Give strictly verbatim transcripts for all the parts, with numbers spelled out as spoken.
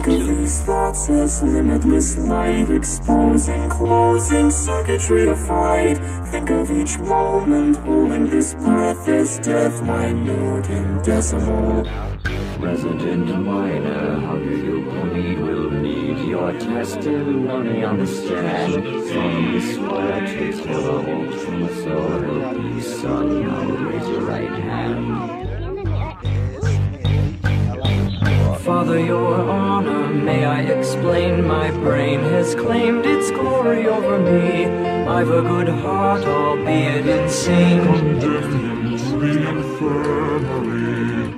Think of these thoughts as limitless light, exposing, closing circuitry to fight. Think of each moment holding this breath as death, minute and decimal. Resident miner, how do you bleed? Will need your testimony on the stand. From the sweat to kill, so help you, son. Now raise your right hand. Father, your honor, may I explain? My brain has claimed its glory over me. I've a good heart, albeit insane. Condemn him to the infirmary.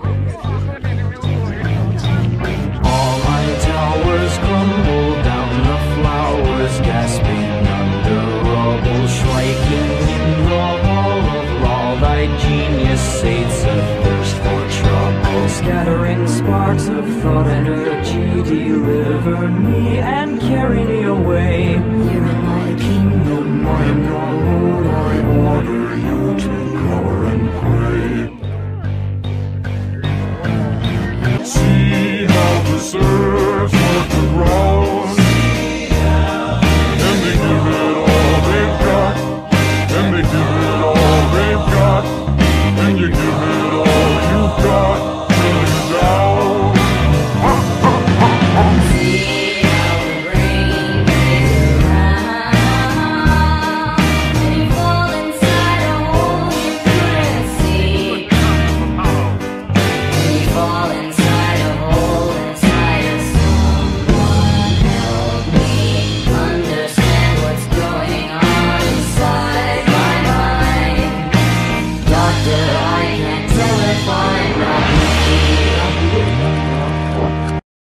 All my towers crumble down, the flowers gasping under rubble, striking in the hall of law. Thy genius sates a thirst for trouble, scattering sparks of thought energy. Deliver me and carry me away. Here in my kingdom, I am your lord. I order you to cower and pray.